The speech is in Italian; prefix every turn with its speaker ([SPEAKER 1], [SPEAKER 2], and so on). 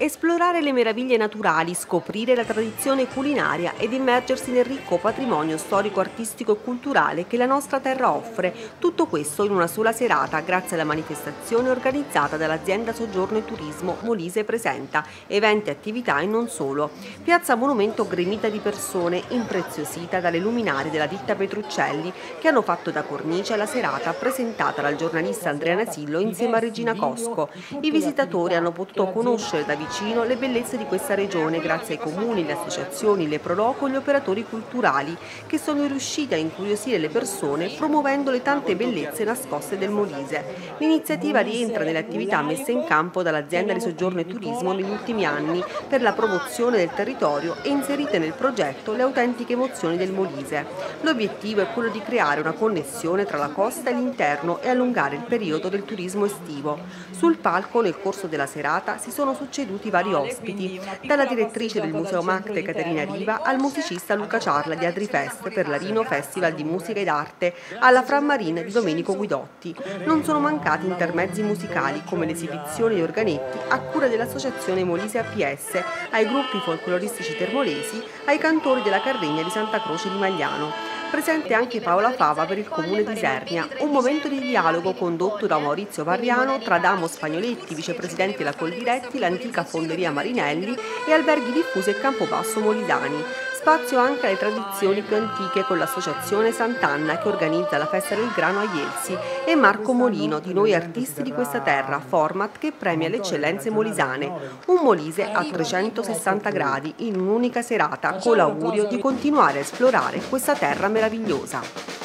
[SPEAKER 1] Esplorare le meraviglie naturali, scoprire la tradizione culinaria ed immergersi nel ricco patrimonio storico, artistico e culturale che la nostra terra offre. Tutto questo in una sola serata grazie alla manifestazione organizzata dall'azienda Soggiorno e Turismo Molise Presenta, eventi e attività e non solo. Piazza Monumento gremita di persone, impreziosita dalle luminarie della ditta Petruccelli che hanno fatto da cornice la serata presentata dal giornalista Andrea Nasillo insieme a Regina Cosco. I visitatori hanno potuto conoscere da vicino le bellezze di questa regione grazie ai comuni, le associazioni, le proloco e gli operatori culturali che sono riusciti a incuriosire le persone promuovendo le tante bellezze nascoste del Molise. L'iniziativa rientra nelle attività messe in campo dall'azienda di Soggiorno e Turismo negli ultimi anni per la promozione del territorio e inserite nel progetto le autentiche emozioni del Molise. L'obiettivo è quello di creare una connessione tra la costa e l'interno e allungare il periodo del turismo estivo. Sul palco nel corso della serata si sono succeduti vari ospiti, dalla direttrice del Museo Macte Caterina Riva al musicista Luca Ciarla di Adrifest per l'Arino Festival di Musica ed Arte, alla Frammarine di Domenico Guidotti. Non sono mancati intermezzi musicali come le esibizioni di organetti a cura dell'associazione Molise APS, ai gruppi folcloristici termolesi, ai cantori della Carregna di Santa Croce di Magliano. Presente anche Paola Fava per il comune di Isernia, un momento di dialogo condotto da Maurizio Varriano tra Damo Spagnoletti, vicepresidente della Coldiretti, l'antica fonderia Marinelli e alberghi diffusi e Campobasso Molisani. Spazio anche alle tradizioni più antiche con l'associazione Sant'Anna che organizza la festa del grano a Ielsi e Marco Molino di Noi Artisti di questa terra, format che premia le eccellenze molisane. Un Molise a 360 gradi in un'unica serata con l'augurio di continuare a esplorare questa terra meravigliosa.